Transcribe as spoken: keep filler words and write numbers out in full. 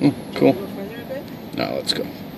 Mm, cool. Go further a bit? Now let's go.